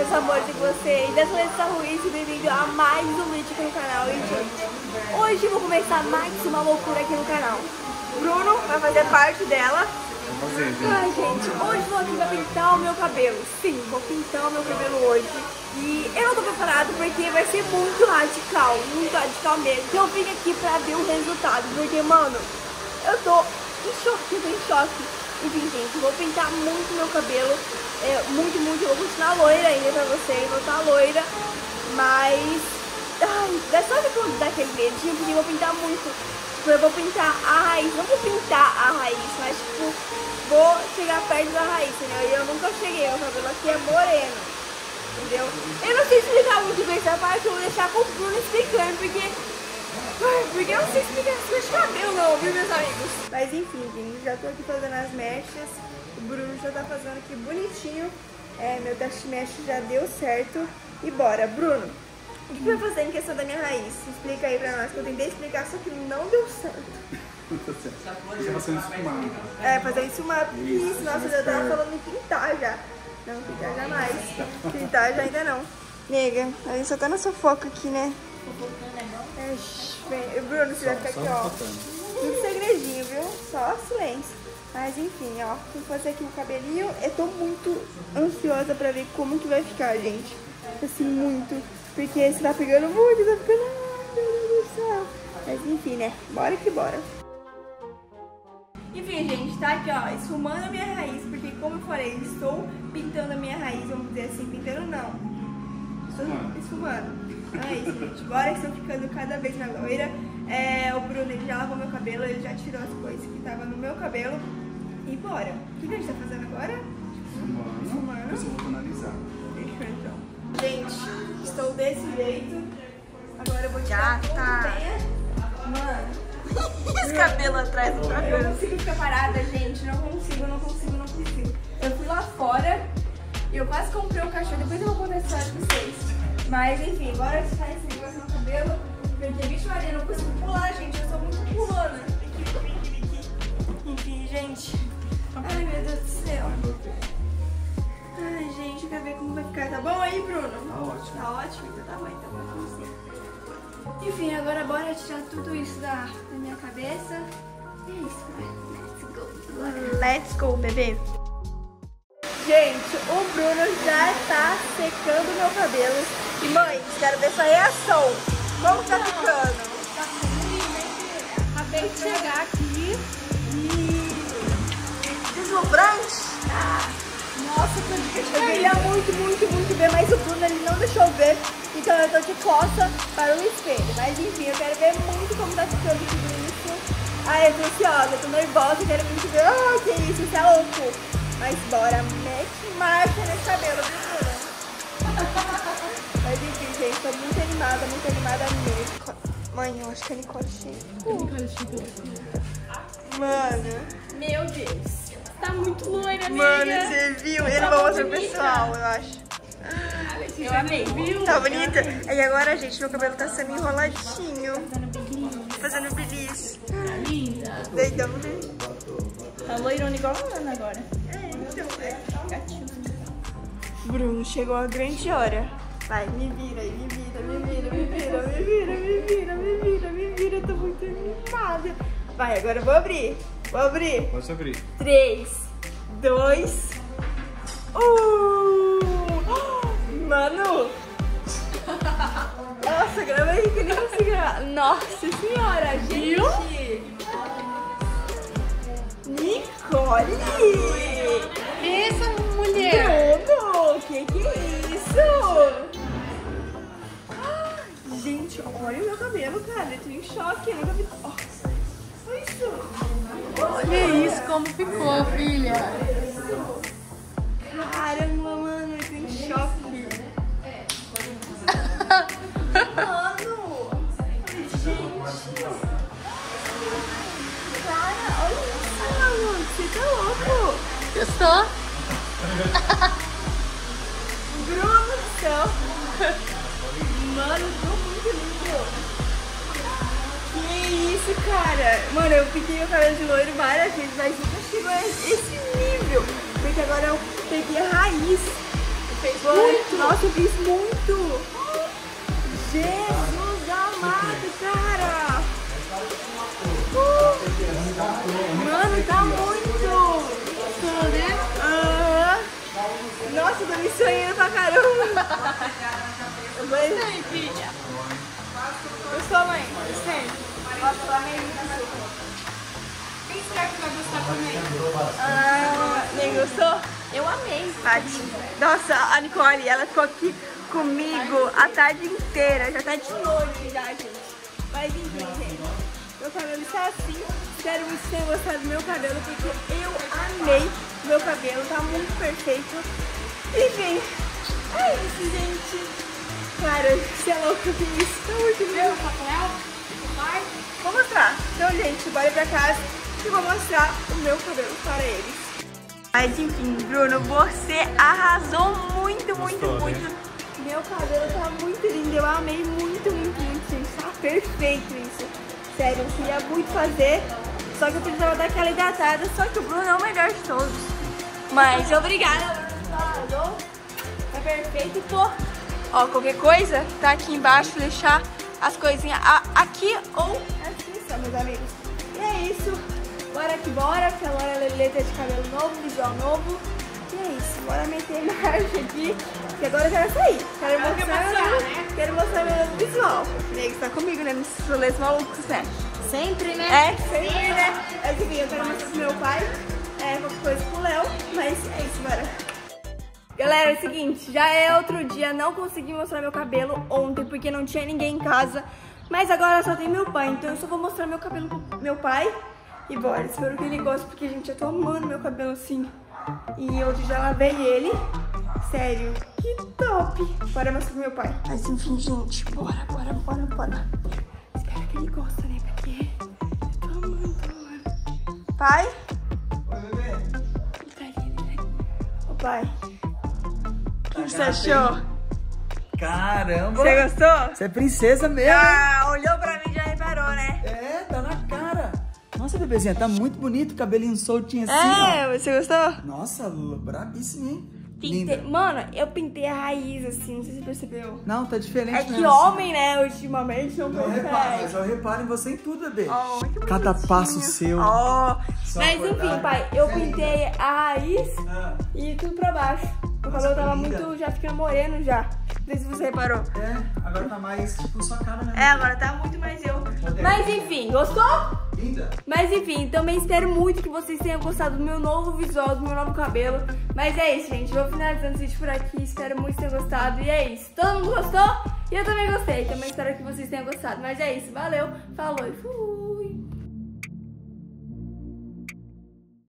meus amores, de vocês. Dessa vez está Ruiz e bem-vindo a mais um vídeo aqui no canal. E, gente, hoje eu vou começar mais uma loucura aqui no canal. Bruno vai fazer parte dela. Ai, gente, hoje eu vou aqui pra pintar o meu cabelo. Sim, vou pintar o meu cabelo hoje. E eu não tô preparado porque vai ser muito radical mesmo. Então eu vim aqui pra ver o resultado. Porque, mano, eu tô em choque. Enfim, gente, vou pintar muito meu cabelo. Muito, eu vou continuar loira ainda pra vocês, vou estar loira. Mas, ai, só que quando dá aquele medinho, porque eu vou pintar muito. Tipo, eu vou pintar a raiz, não vou pintar a raiz, mas tipo, vou chegar perto da raiz, entendeu? E eu nunca cheguei, meu cabelo aqui é moreno, entendeu? Eu não sei explicar muito bem essa parte, eu vou deixar com o Bruno explicando, porque eu não sei explicar essa coisa de cabelo não, viu, meus amigos? Mas enfim, gente, já tô aqui fazendo as mechas, o Bruno já tá fazendo aqui bonitinho, meu teste mecha já deu certo, e bora, Bruno! O que vai fazer em questão da minha raiz? Explica aí pra nós, que eu tentei explicar, só que não deu certo. Você fazendo esfumado. Fazer esfumado. Isso, nossa, eu tava falando em pintar já. Não, pintar jamais. Pintar já ainda não. Nega, a gente só tá nessa foca aqui, né? Bruno, você vai ficar aqui, ó. Tudo segredinho, viu? Só silêncio. Mas enfim, ó, vou fazer aqui o cabelinho. Eu tô muito ansiosa pra ver como que vai ficar, gente. Assim, muito. Porque esse tá pegando muito, tá ficando... Ai, meu Deus do céu. Mas enfim, né? Bora que bora. Enfim, gente, tá aqui, ó, esfumando a minha raiz. Porque como eu falei, estou pintando a minha raiz, vamos dizer assim, pintando não. Estou esfumando. Então é isso, gente. Bora que estou ficando cada vez mais loira. O Bruno, ele já lavou meu cabelo, ele já tirou as coisas que estavam no meu cabelo. E bora. O que a gente tá fazendo agora? Esfumando. Depois eu vou analisar. Então. Gente, estou desse jeito. Agora eu vou tirar Mano, esse cabelo atrás do cabelo. Eu não consigo ficar parada, gente. Não consigo. Eu fui lá fora e eu quase comprei um cachorro. Depois eu vou contar essa história pra vocês. Mas enfim, bora tirar esse negócio no cabelo. Porque, bicho Maria, eu não consigo pular, gente. Eu sou muito pulona. Enfim, gente. Ai, meu Deus do céu. Ai, gente, eu quero ver como vai ficar. Tá bom aí, Bruno? Tá ótimo. Tá ótimo? Então tá bom, então vamos assim. Enfim, agora bora tirar tudo isso da minha cabeça. É isso, vai. Let's go, bebê. Gente, o Bruno já tá secando meu cabelo. E mãe, quero ver sua reação. Como tá ficando? Tá ficando, né? Acabei de chegar aqui e... Deslumbrante? Nossa, eu queria muito ver, mas o Bruno ele não deixou eu ver, então eu tô de costa para o espelho. Mas enfim, eu quero ver muito como tá ficando tudo isso. Ai, eu tô ansiosa, eu tô nervosa, eu quero muito ver. Ah, que isso é louco. Mas bora, mete marcha nesse cabelo, viu, Bruno? Mas enfim, gente, tô muito animada mesmo. Mãe, eu acho que a Nicole chega. Mano. Meu Deus. Tá muito loira, amiga. Mano, você viu? Ele vai mostrar pro pessoal, eu acho. Eu amei, viu? Tá bonita? E agora, gente, meu cabelo tá sendo enroladinho. Fazendo brilhos. Linda. Doidão, né? Tá loirona igual a Ana agora. Então, Gatinho. Bruno, chegou a grande hora. Vai, me vira aí, me vira. Eu tô muito animada. Vai, agora eu vou abrir. Pode abrir. 3, 2, 1. Mano! Nossa, grava aí que eu nem consigo gravar. Nossa senhora, gente! Nicole! Essa mulher! Bruno! Que é isso? Gente, olha o meu cabelo, cara. Eu tô em choque. Eu nunca vi. Olha isso! Olha isso, como ficou, filha. Caramba, mano, eu tô em choque. Mano! Gente! Cara, olha isso, mano! Você tá louco! Gostou? Bruno do céu! Mano, ficou muito lindo! Que isso, cara? Mano, eu pintei meu cabelo de loiro várias vezes, mas nunca chegou a esse nível. Porque agora eu peguei a raiz. Nossa, Nossa, eu fiz muito. Jesus amado, cara. Mano, tá muito. Nossa, eu tô me sonhando pra caramba. Gostei, filha. Gostou, mãe? Gostei. Nossa, eu amei muito. Quem será que vai gostar também? Nem gostou? Eu amei. Tati. Nossa, a Nicole, ela ficou aqui comigo a tarde inteira. Já tá de noite já, gente. Mas enfim, gente. Meu cabelo está assim. Espero muito que tenham gostado do meu cabelo, porque eu amei meu cabelo. Tá muito perfeito. Enfim. É isso, gente. Cara, você é louco que isso. Tá muito lindo. Meu papel? Vai. Vou mostrar. Então, gente, bora pra casa e vou mostrar o meu cabelo para eles. Mas enfim, Bruno, você arrasou muito, muito, Gostou, muito. né? Meu cabelo tá muito lindo, eu amei muito, muito, muito, gente. Tá perfeito isso. Sério, eu queria muito fazer, só que eu precisava dar aquela hidratada, só que o Bruno é o melhor de todos. Mas obrigada, Bruno, arrasou. Tá perfeito, pô. Ó, qualquer coisa, tá aqui embaixo, deixar as coisinhas aqui ou assim, só, meus amigos. E é isso. Bora que bora, que agora a Lelê tá de cabelo novo, visual novo. E é isso, bora meter marcha aqui, que agora eu quero sair. Quero mostrar meu novo visual. Nego, você tá comigo, né? Nos rolês malucos, né? Sempre, né? É, sempre, né? Mas enfim, eu quero mostrar pro meu pai, qualquer coisa pro Léo, mas é isso, bora. Galera, é o seguinte, já é outro dia, não consegui mostrar meu cabelo ontem porque não tinha ninguém em casa. Mas agora só tem meu pai, então eu só vou mostrar meu cabelo pro meu pai. E bora, espero que ele goste, porque, gente, eu tô amando meu cabelo assim. E hoje já lavei ele. Sério, que top. Bora mostrar pro meu pai. Mas enfim, gente, bora. Espero que ele goste, né, porque eu tô amando. Pai? Oi, bebê. Tá ali. Ô, pai. O que você achou? Caramba. Você gostou? Você é princesa mesmo. Ah, olhou pra mim e já reparou, né? É, tá na cara. Nossa, bebezinha, tá muito bonito, cabelinho soltinho assim, Você gostou? ó. Nossa, brabíssimo, hein? Pintei. Linda. Mano, eu pintei a raiz assim, não sei se você percebeu. Não, tá diferente É que mesmo, homem, né, ultimamente não Eu reparo, mas percebe. eu reparo em você em tudo, bebê. Oh, que Cada bonitinho. passo seu. Oh. Só Mas acordar. enfim, pai, eu Você é pintei a raiz Ah, e tudo pra baixo. Meu cabelo tava linda. muito, já ficando moreno já. Não sei se você reparou. agora tá mais tipo sua cara, né? Agora tá muito mais eu. Mas enfim, gostou? Linda. Mas enfim, também espero muito que vocês tenham gostado do meu novo visual, do meu novo cabelo. Mas é isso, gente. Vou finalizando o vídeo por aqui. Espero muito ter gostado. E é isso. Todo mundo gostou? E eu também gostei. Também espero que vocês tenham gostado. Mas é isso. Valeu. Falou e fui.